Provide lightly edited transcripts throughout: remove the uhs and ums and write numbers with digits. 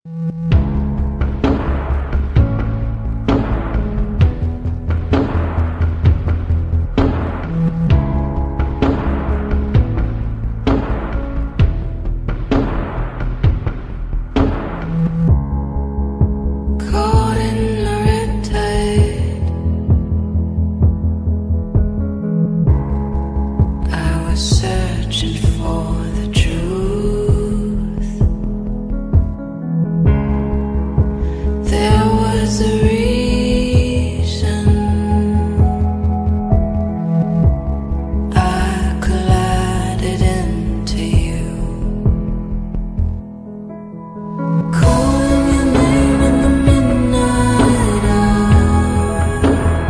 Searching for the truth. There was a reason I collided into you, calling your name in the midnight hour,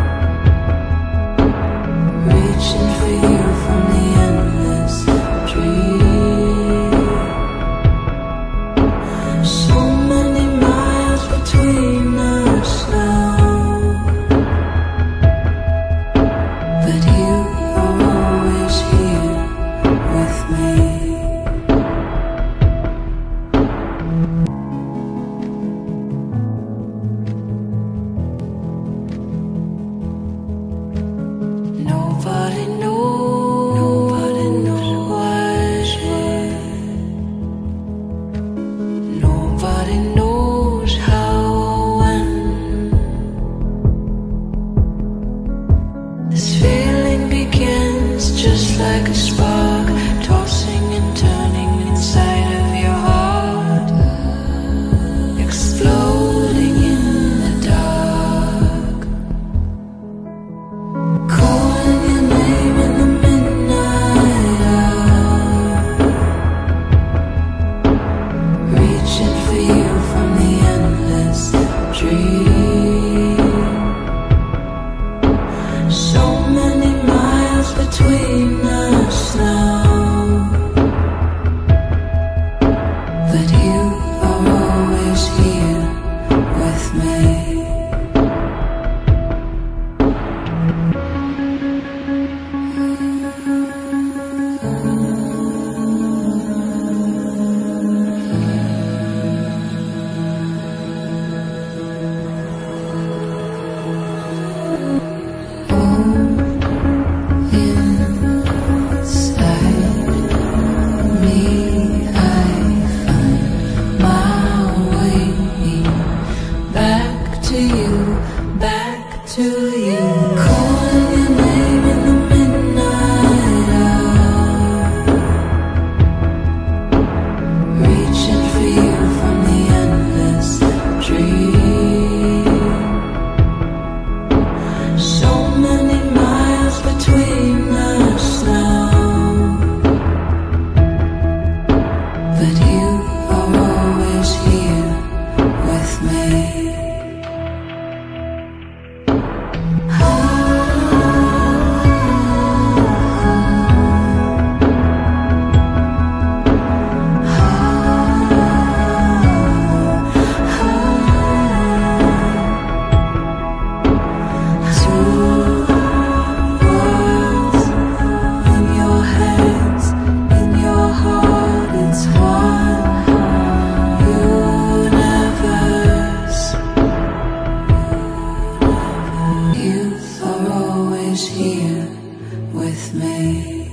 reaching for you from the endless dream. So many miles between us now, but you are always here with me. Nobody knows why. Nobody knows how or when. This feeling begins just like a spark, tossing and turning inside of your heart, exploding in the dark. Calling your name in the midnight hour, reaching for you from the endless dream. So many miles between us now, but you are always here with me. Back to you, calling your name in the midnight hour, reaching for you from the endless dream. So many miles between us now, but you are always here with me. Here with me.